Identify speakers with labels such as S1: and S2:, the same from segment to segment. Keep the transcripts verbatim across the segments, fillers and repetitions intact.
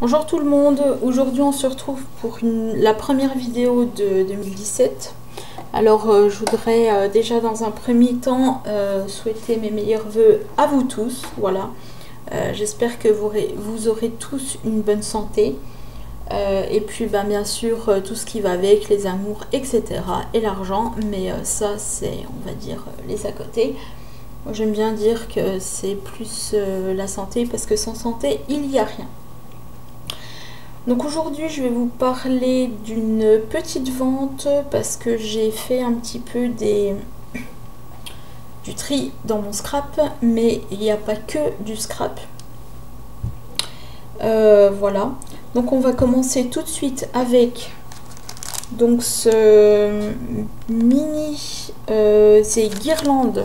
S1: Bonjour tout le monde, aujourd'hui on se retrouve pour une, la première vidéo de deux mille dix-sept. Alors euh, je voudrais euh, déjà dans un premier temps euh, souhaiter mes meilleurs vœux à vous tous. Voilà, euh, j'espère que vous aurez, vous aurez tous une bonne santé. Euh, et puis ben, bien sûr euh, tout ce qui va avec, les amours, et cetera. Et l'argent, mais euh, ça c'est on va dire les à côté. Moi j'aime bien dire que c'est plus euh, la santé parce que sans santé il n'y a rien. Donc aujourd'hui je vais vous parler d'une petite vente parce que j'ai fait un petit peu des du tri dans mon scrap, mais il n'y a pas que du scrap. Euh, voilà, donc on va commencer tout de suite avec donc ce mini euh, ces guirlandes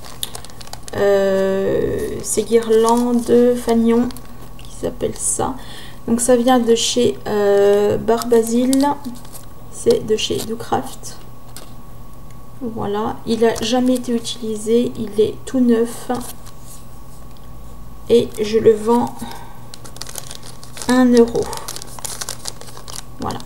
S1: euh, ces guirlandes fanion qui s'appelle ça. Donc ça vient de chez euh, Barbazil, c'est de chez Docraft. Voilà, il n'a jamais été utilisé, il est tout neuf et je le vends un euro. Voilà.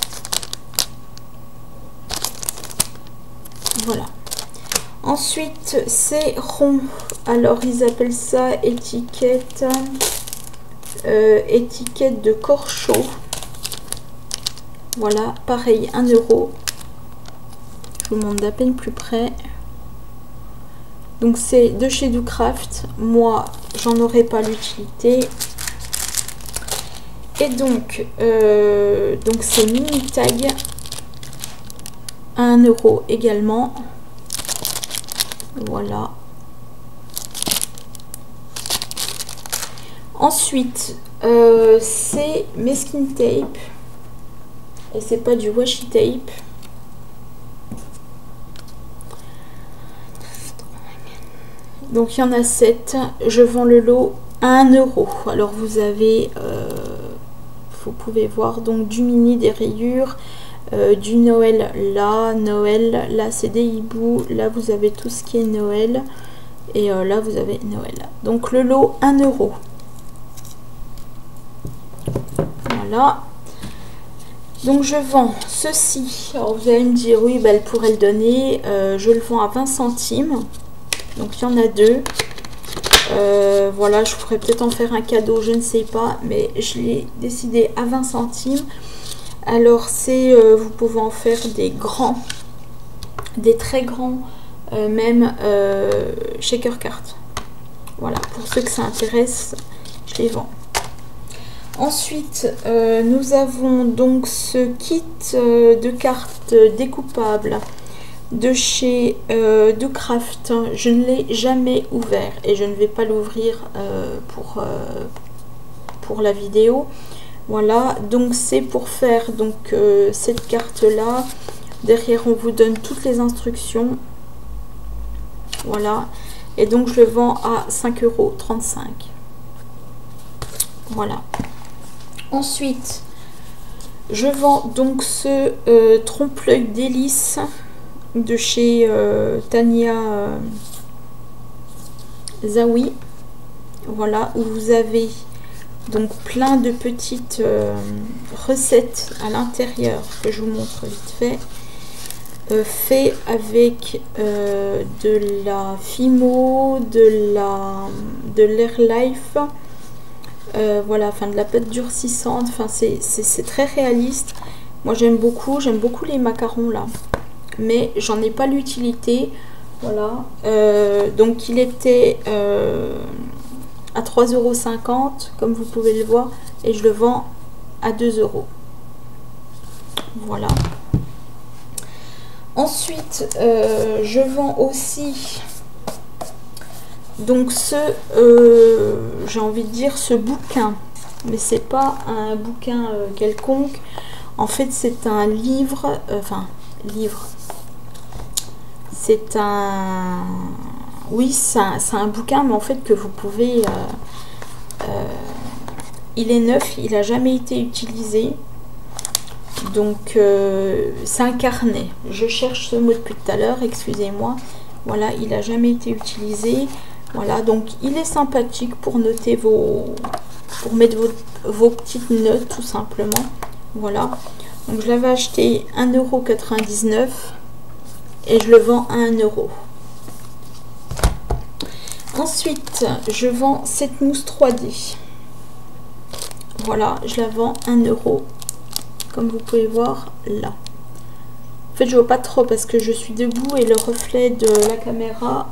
S1: Voilà. Ensuite, c'est rond. Alors ils appellent ça étiquette. Euh, étiquette de corcho. Voilà, pareil, un euro. Je vous montre d'à peine plus près. Donc c'est de chez Docraft. Moi, j'en aurais pas l'utilité. Et donc, euh, donc c'est mini tag. un euro également. Voilà. Ensuite, euh, c'est masking tape. Et c'est pas du washi tape. Donc il y en a sept. Je vends le lot à un euro. Alors vous avez, euh, vous pouvez voir donc du mini, des rayures, euh, du Noël là, Noël, là c'est des hiboux, là vous avez tout ce qui est Noël. Et euh, là vous avez Noël. Donc le lot un euro. Voilà. Donc je vends ceci. Alors vous allez me dire oui, bah, elle pourrait le donner. Euh, je le vends à vingt centimes. Donc il y en a deux. Euh, voilà, je pourrais peut-être en faire un cadeau, je ne sais pas. Mais je l'ai décidé à vingt centimes. Alors c'est, euh, vous pouvez en faire des grands, des très grands, euh, même euh, shaker cartes. Voilà, pour ceux que ça intéresse, je les vends. Ensuite, euh, nous avons donc ce kit euh, de cartes découpables de chez euh, Docraft. Je ne l'ai jamais ouvert et je ne vais pas l'ouvrir euh, pour, euh, pour la vidéo. Voilà, donc c'est pour faire donc euh, cette carte là. Derrière, on vous donne toutes les instructions. Voilà, et donc je le vends à cinq euros trente-cinq. Voilà. Ensuite, je vends donc ce euh, trompe-l'œil d'hélice de chez euh, Tania euh, Zawi. Voilà, où vous avez donc plein de petites euh, recettes à l'intérieur que je vous montre vite fait. Euh, fait avec euh, de la Fimo, de la de l'Air Life. Euh, voilà, enfin de la pâte durcissante, enfin c'est très réaliste. Moi j'aime beaucoup, j'aime beaucoup les macarons là, mais j'en ai pas l'utilité. Voilà, euh, donc il était euh, à trois euros cinquante comme vous pouvez le voir, et je le vends à deux euros. Voilà. Ensuite, euh, je vends aussi donc ce, euh, j'ai envie de dire ce bouquin, mais c'est pas un bouquin euh, quelconque. En fait, c'est un livre, euh, enfin livre. C'est un, oui, c'est un, un bouquin, mais en fait que vous pouvez. Euh, euh, il est neuf, il a jamais été utilisé. Donc euh, c'est un carnet. Je cherche ce mot depuis tout à l'heure, excusez-moi. Voilà, il a jamais été utilisé. Voilà, donc il est sympathique pour noter vos, pour mettre vos, vos petites notes tout simplement. Voilà, donc je l'avais acheté un euro quatre-vingt-dix-neuf et je le vends à un euro. Ensuite, je vends cette mousse trois D. Voilà, je la vends un euro, comme vous pouvez voir là. En fait, je vois pas trop parce que je suis debout et le reflet de la caméra.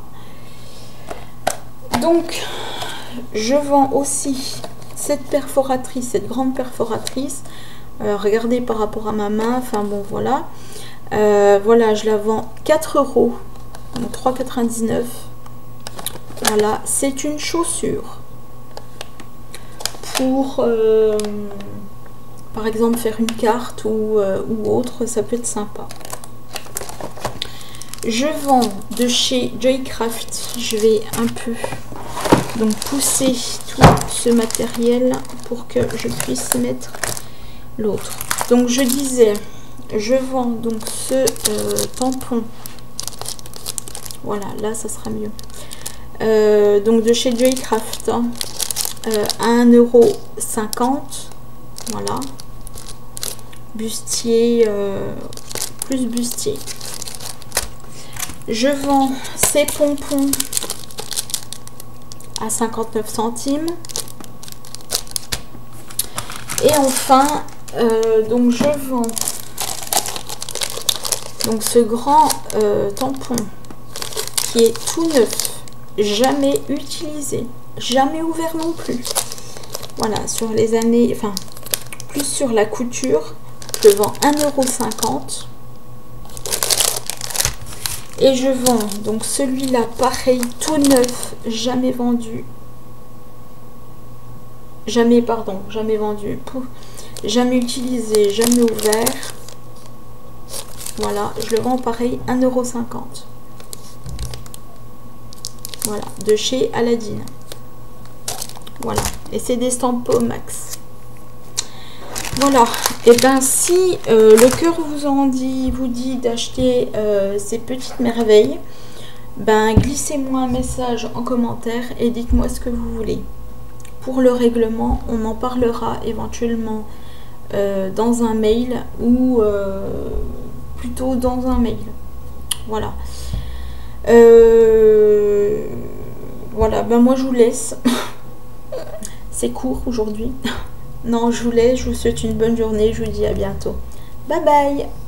S1: Donc, je vends aussi cette perforatrice, cette grande perforatrice. Euh, regardez par rapport à ma main, enfin bon, voilà. Euh, voilà, je la vends quatre euros, donc trois euros quatre-vingt-dix-neuf. Voilà, c'est une chaussure pour, euh, par exemple, faire une carte ou, euh, ou autre, ça peut être sympa. Je vends de chez Joycraft, je vais un peu donc pousser tout ce matériel pour que je puisse mettre l'autre. Donc je disais, je vends donc ce euh, tampon, voilà, là ça sera mieux. Euh, donc de chez Joycraft, hein, euh, à un euro cinquante, voilà, bustier, euh, plus bustier. Je vends ces pompons à cinquante-neuf centimes. Et enfin, euh, donc je vends donc ce grand euh, tampon qui est tout neuf, jamais utilisé, jamais ouvert non plus. Voilà, sur les années, enfin, plus sur la couture, je vends un euro cinquante. Et je vends donc celui-là, pareil, tout neuf, jamais vendu. Jamais, pardon, jamais vendu. Pouf, jamais utilisé, jamais ouvert. Voilà, je le vends pareil, un euro cinquante. Voilà, de chez Aladdin. Voilà, et c'est des Stampo Max. Voilà, et ben si euh, le cœur vous en dit, vous dit d'acheter euh, ces petites merveilles, ben glissez-moi un message en commentaire et dites-moi ce que vous voulez. Pour le règlement, on en parlera éventuellement euh, dans un mail ou euh, plutôt dans un mail. Voilà. Euh, voilà, ben moi je vous laisse. C'est court aujourd'hui. Non, je vous laisse, je vous souhaite une bonne journée, je vous dis à bientôt. Bye bye!